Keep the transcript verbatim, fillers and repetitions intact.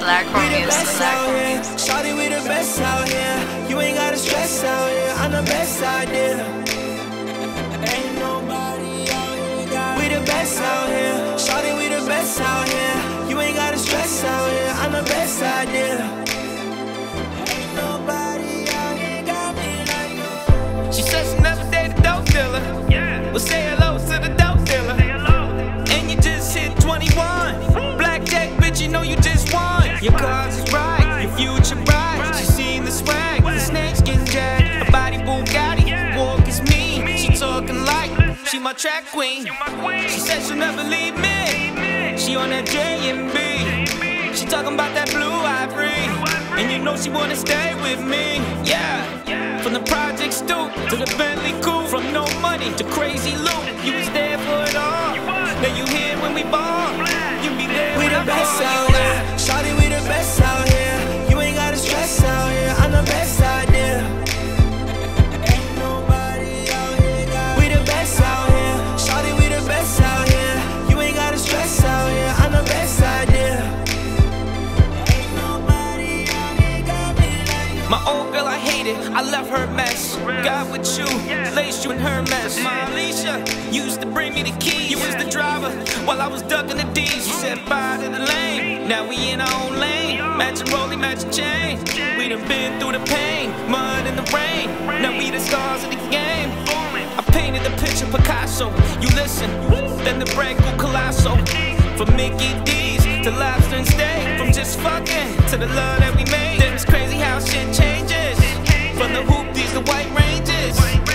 Black Hole Music. Shawty, we the best out here. You ain't gotta stress out here. I'm the best idea. Ain't nobody out here got we the best out here. Shawty, we the best out here. You ain't gotta stress out here. I'm the best idea. Ain't nobody out here got me like you. She said she never dated a dope dealer. Yeah. Well, say hello to the dope dealer. Say hello. And you just hit twenty-one. Blackjack, bitch, you know you just won. Your cards is right, your future bright. She seen the swag, the snakes getting jacked. Her body Bugatti, walk is me. She talking like she my track queen. She said she'll never leave me. She on that J and B. She talking about that blue ivory. And you know she wanna stay with me. Yeah, from the Project Stoop to the Bentley Coupe. From no money to crazy loot. You was there for it all. Now you here when we ball. You be there when we the best out here. Shawty, we the best out here. You ain't gotta stress out here. I'm the best idea. Ain't nobody out here got we the best out here. Shawty, we the best out here. You ain't gotta stress out here. I'm the best idea. Ain't nobody out here got me like you. My old girl, I hate it. I left her mess. Got with you, laced you in her mess. My Alicia used to bring me the keys. You was the driver while I was ducking the D's. You said bye to the lane. Now we in our own lane. Matching rollie, matching chain. We done been through the pain, mud and the rain. Now we the stars of the game. I painted the picture Picasso. You listen, then the brand new Colosso. From Mickey D's to lobster and steak. From just fucking to the love that we made. Then it's crazy how shit changes. From the hoop, these the white ranges.